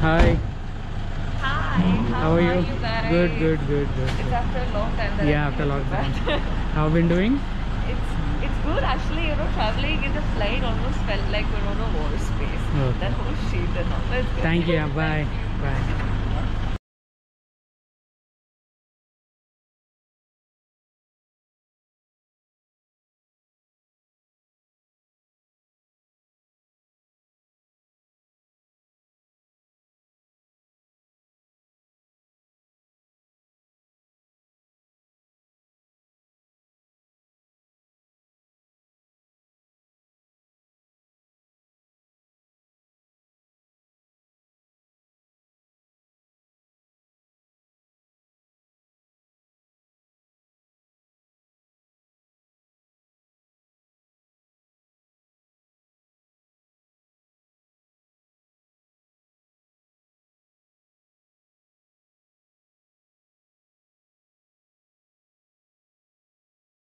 Hi. Hi, How how are are you? you guys? Good, good, good, good. It's after a long time that Yeah, I'm after here to lockdown. back. How have been doing? It's good actually, traveling in the flight almost felt like we're on a war space. Okay. That whole shit and all. That's good. Thank you. Thank Bye. you. Bye.